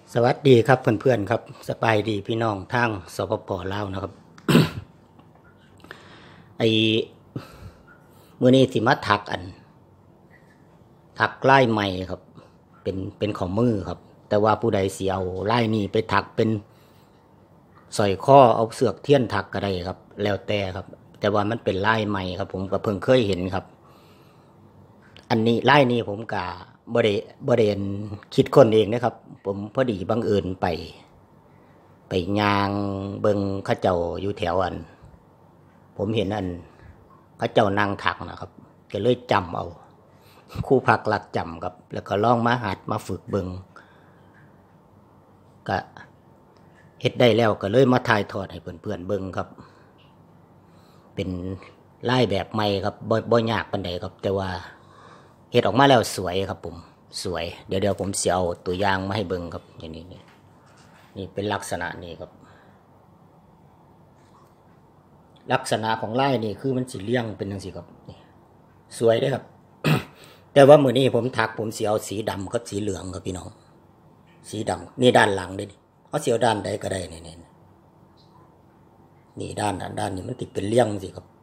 สวัสดีครับเพื่อนๆครับสบายดีพี่น้องทางสปปลาวนะครับ ไอ้มื้อนี้สิมาถักถักลายใหม่ครับเป็นของมือครับแต่ว่าผู้ใดสิเอาลายนี้ไปถักเป็นสร้อยคอเอาเสือกเทียนถักก็ได้ครับแล้วแต่ครับแต่ว่ามันเป็นลายใหม่ครับผมก็เพิ่งเคยเห็นครับอันนี้ลายนี้ผมกะบ่ได้คิดคนเองนะครับผมพอดีบังเอิญไปย่างเบิงเข้าเจ้าอยู่แถวผมเห็นเข้าเจ้านั่งถักนะครับก็เลยจำเอาครูพักหลักจำครับแล้วก็ลองมาหัดมาฝึกเบิงก็เฮ็ดได้แล้วก็เลยมาถ่ายทอดให้เพื่อนๆเบิงครับเป็นลายแบบใหม่ครับบ่ยากปานใดครับแต่ว่าเฮ็ดออกมาแล้วสวยครับผมสวยเดี๋ยวผมสิเอาตัวอย่างมาให้เบิงครับอย่างนี้นี่เป็นลักษณะนี้ครับลักษณะของลายนี่คือมันสิเลี่ยงเป็นจังซี่ครับนี่สวยเด้อครับ แต่ว่ามื้อนี้ผมถักผมสิเอาสีดำกับสีเหลืองครับพี่น้องสีดำนี่ด้านหลังเด้เอาสีด้านใดก็ได้นี่ด้านนี้มันติดเป็นเลี่ยงสิครับ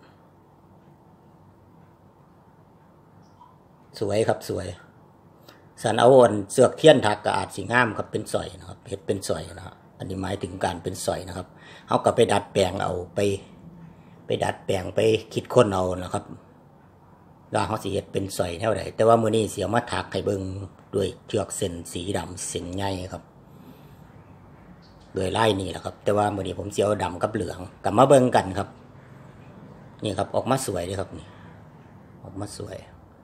สวยครับสวยสันเอาเสือกเทียนถักก็อาจสิงามครับเป็นสอยนะครับเฮ็ดเป็นสอยนะครับอันนี้หมายถึงการเป็นสอยนะครับเอาก็ไปดัดแปลงเอาไปดัดแปลงไปคิดค้นเอานะครับว่าเขาสิเฮ็ดเป็นสอยเท่าใดแต่ว่ามื้อนี้สิเอามาถักให้เบิ่งด้วยเชือกเส้นสีดำเส้นใหญ่ครับโดยลายนี่แหละครับแต่ว่ามื้อนี้ผมสิเอาดำกับเหลืองกลับมาเบิ่งกันครับนี่ครับออกมาสวยเลยครับนี่ออกมาสวย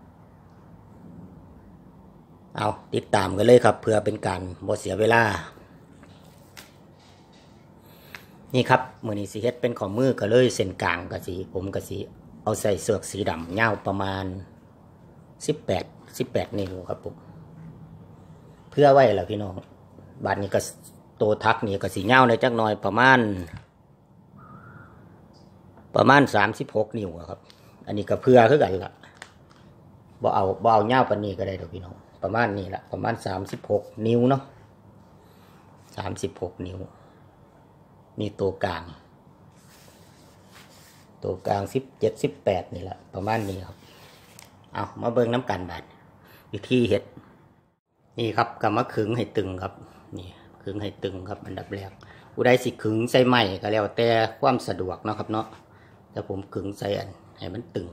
เอาติดตามกันเลยครับเพื่อเป็นการบ่เสียเวลานี่ครับมื้อนี้สิเฮ็ดเป็นของมือก็เลยเส้นกลางก็สิผมก็สิเอาใส่เสือกสีดำยาวประมาณ18นิ้วครับผมเพื่อไว้แล้วพี่น้องบาดนี้ก็โตทักนี่ก็สิยาวในจักหน่อยประมาณ36นิ้วครับอันนี้ก็เพื่อคือกันล่ะบ่เอายาวปานนี้ก็ได้ดอกพี่น้องประมาณนี้ละประมาณ36นิ้วเนาะ36นิ้วนี่ตัวกลาง17 18นี่แหละประมาณนี้ครับเอามาเบิ่งน้ำกันบาดวิธีเฮ็ดนี่ครับก็มาขึงให้ตึงครับนี่ขึงให้ตึงครับอันดับแรกผู้ใดสิขึงใส่ไม้ก็แล้วแต่ความสะดวกเนาะครับเนาะแต่ผมขึงใส่ให้มันตึง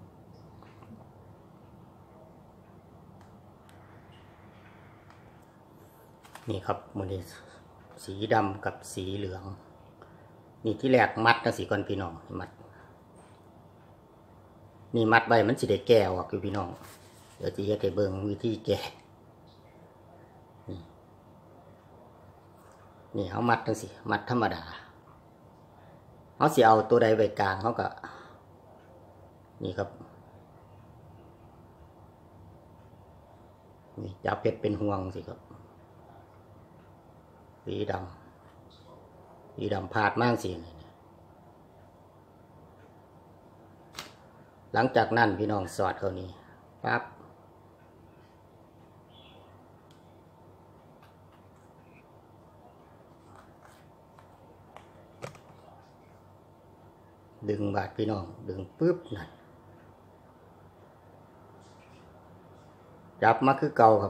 นี่ครับมื้อนี้สีดำกับสีเหลืองนี่ที่แรกมัดจังซี่ก่อนพี่น้องมัดนี่มัดไว้มันสิได้แก้ออกอยู่พี่น้องเดี๋ยวสิเฮ็ดให้เบิ่งวิธีแก้นี่เขามัดจังซี่มัดธรรมดาเขาสิเอาตัวใดไว้กลางเขาก็นี่ครับนี่จับเพชรเป็นห่วงสิครับสีดำพาดมากสิหลังจากนั้นพี่น้องสอดเขานี่ปั๊บดึงบาดพี่น้องดึงปึ๊บนั่นจับมาคือเก่าครับ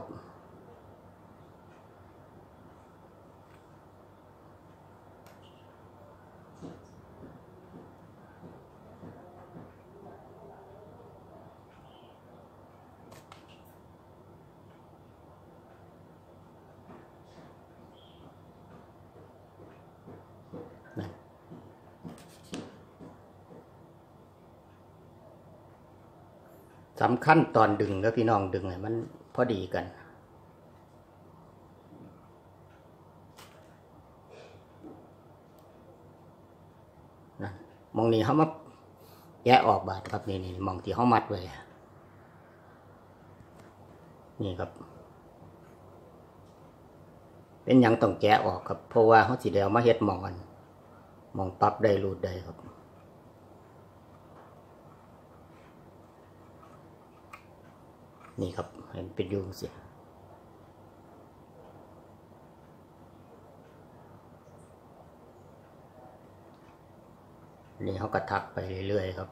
สำคัญตอนดึงแล้วพี่น้องดึงให้มันพอดีกันนะมองนี้เขามาแยะออกบาดครับนี่มองที่เขามัดไว้นี่ครับเป็นยังต้องแกะออกครับเพราะว่าเขาสิเดียวมาเฮ็ดมองปรับได้รูดได้ครับนี่ครับเห็นเป็นยุงสินี่เขาก็ทักไปเรื่อยๆครับ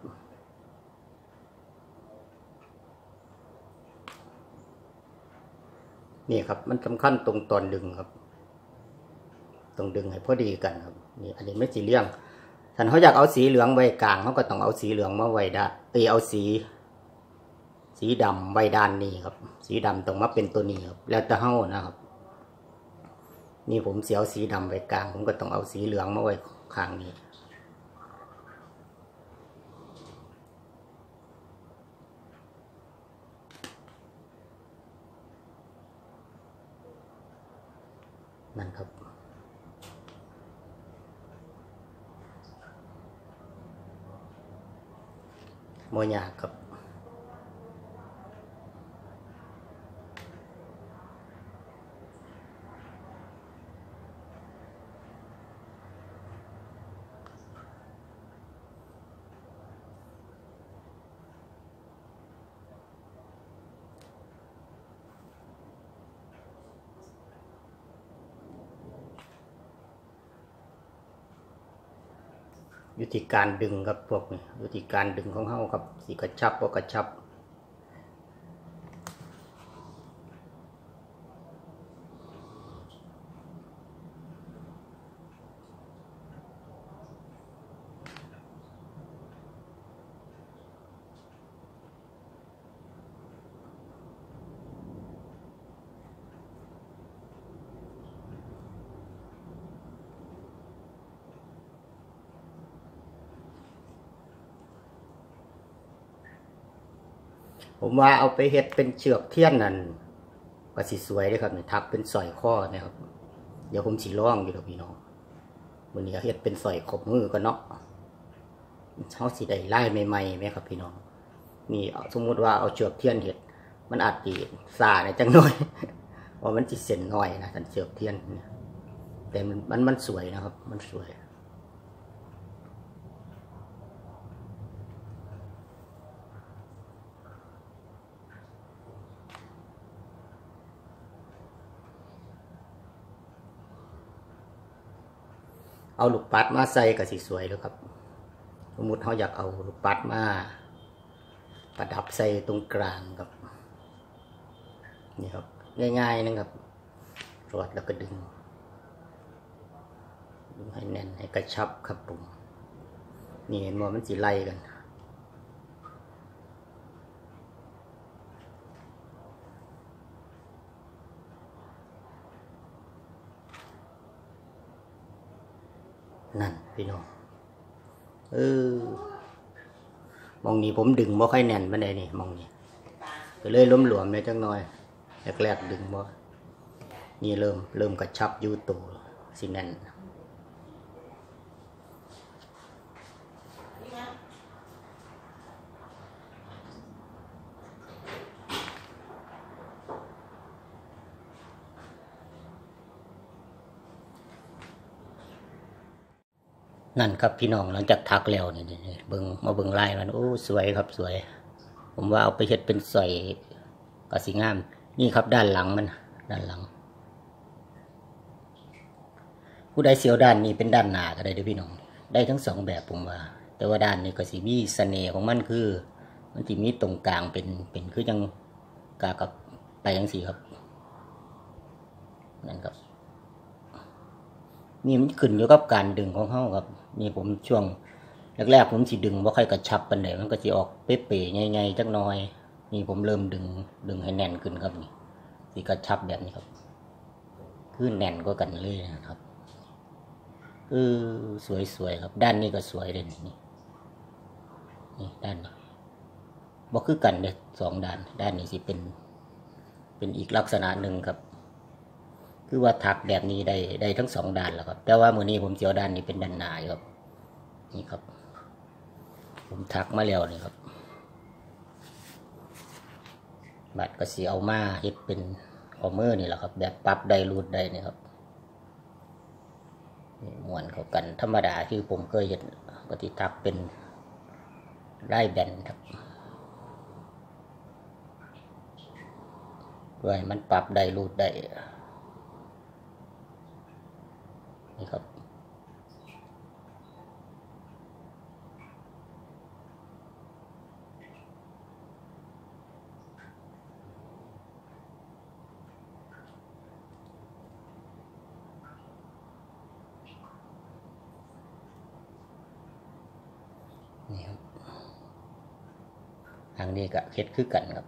นี่ครับมันสำคัญตรงตอนดึงครับตรงดึงให้พอดีกันครับนี่อันนี้ไม่สีเลี่ยงถ้าเขาอยากเอาสีเหลืองไว้กลางเขาก็ต้องเอาสีเหลืองมาไว้ด้านเอาสีดำไว้ด้านนี้ครับสีดำตรงมาเป็นตัวนี้ครับแล้วแต่เฮานะครับนี่ผมเสียวสีดำไว้กลางผมก็ต้องเอาสีเหลืองมาไว้ข้างนี้นั่นครับโมยากครับวิธีการดึงครับพวกนี้วิธีการดึงของเขาครับสีกระชับก็กระชับผมว่าเอาไปเฮ็ดเป็นเชือกเทียนนั่นก็สิสวยเลยครับนี่ทักเป็นสร้อยข้อนะครับเดี๋ยวผมสิลองอยู่แล้วพี่น้องวันนี้เฮ็ดเป็นสร้อยขบมือก็เนาะเขาสิได้ลายใหม่ๆไหมครับพี่น้องนี่สมมติว่าเอาเชือกเทียนเฮ็ดมันอาจจะสาในจังหน่อยว่ามันจิเส้นน้อยนะท่านเชือกเทียนแต่มันสวยนะครับมันสวยเอาลูกปัดมาใส่ก็สิสวยแล้วครับสมมติเขาอยากเอาลูกปัดมาประดับใส่ตรงกลางครับนี่ครับง่ายๆนะครับรวดแล้วก็ดึงให้แน่นให้กระชับครับผมนี่เห็นว่ามันสิไล่กันนั่นพี่น้องมองนี้ผมดึงบ่ค่อยแน่นมาได้นี่มองนี้ก็เลยล้มหลวมเลยจังหน่อยแรกๆดึงบ่นี่เริ่มกระชับอยู่ตัวสิแน่นนั่นครับพี่น้องหลังจากทักแล้วนี่เบิ่งลายมันโอ้สวยครับสวยผมว่าเอาไปเฮ็ดเป็นสร้อยก็สิงามนี่ครับด้านหลังมันด้านหลังผู้ใดเสียวด้านนี้เป็นด้านหน้าก็ได้เด้อพี่น้องได้ทั้งสองแบบผมว่าแต่ว่าด้านนี้ก็สิมีเสน่ห์ของมันคือมันสิมีตรงกลางเป็นคือจังกากับไปจังซี่ครับนั่นครับนี่มันขึ้นอยู่กับการดึงของเขาครับนี่ผมช่วงแรกๆผมสิดึงบ่ค่อยกระชับปานใดมันก็สิออกเป๊ะๆใหญ่ๆจักหน่อยนี่ผมเริ่มดึงให้แน่นขึ้นครับนี่สิกระชับแบบนี้ครับคือแน่นกว่ากันเลยนะครับสวยๆครับด้านนี้ก็สวยเลยนี่ด้านนี้บ่คือกันเด้สองด้านนี้สิเป็นอีกลักษณะหนึ่งครับคือว่าถักแบบนี้ได้ทั้งสองด้านแล้วครับแต่ว่ามื้อนี้ผมเสียวด้านนี้เป็นด้านหน้าครับนี่ครับผมถักมาแล้วนี่ครับบัดก็สิเอามาเฮ็ดเป็นข้อมือนี่แหละครับแบบปรับได้รูดได้นี่ครับม้วนเข้ากันธรรมดาที่ผมเคยเห็นปฏิทักเป็นได้แบนครับเพื่อให้มันปรับได้รูดได้นี่ครับนี่ครับทางนี้ก็เฮ็ดคือกันครับ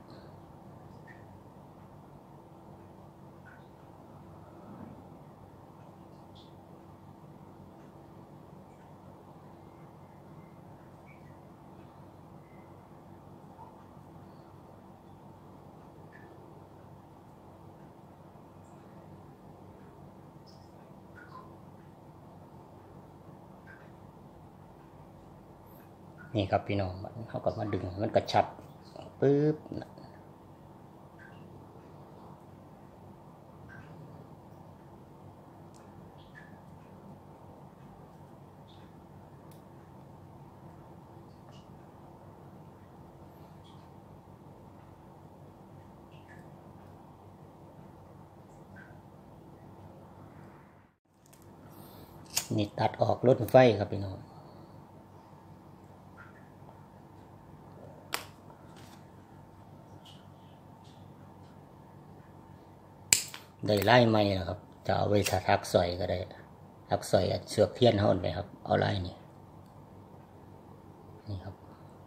นี่ครับพี่น้องเขาก็มาดึงมันกระชับปึ๊บนี่ตัดออกรถไฟครับพี่น้องได้ไล่ไม้แล้วครับจะเอาไว้ทักสอยก็ได้ทักสอยเสือกเทียนเท่านั้นเลยครับเอาไล่นี่ครับ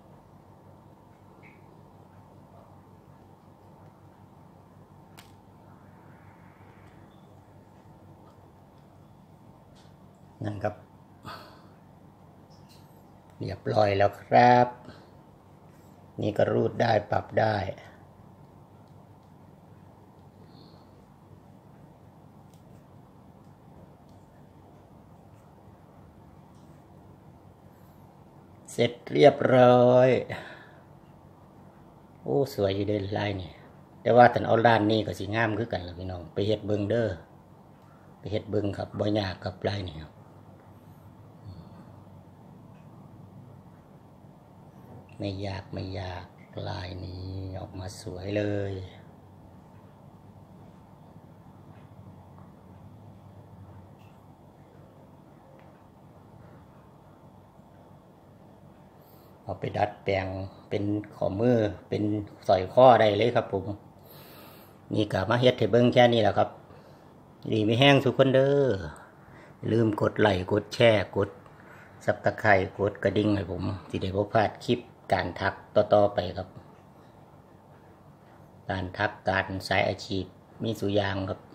นั่นครับเรียบร้อยแล้วครับนี่ก็รูดได้ปรับได้เสร็จเรียบร้อยโอ้สวยอยู่เด้ลายนี่แต่ว่าท่านเอาด้านนี้ก็สิงามคือกันล่ะพี่น้องไปเฮ็ดเบิ่งเด้อไปเฮ็ดเบิ่งครับบ่ยากกับลายนี่ครับไม่ยากลายนี้ออกมาสวยเลยเอาไปดัดแปลงเป็นข้อมือเป็นสร้อยข้อได้เลยครับผมนี่ก็มาเฮ็ดให้เบิ่งแค่นี้แหละครับดีไม่แห้งทุกคนเด้อลืมกดไลค์กดแชร์กดซับตะไคร้กดกระดิ่งให้ผมสิได้บ่พลาดคลิปการทักต่อไปครับการทักการสายอาชีพมีสุยางครับ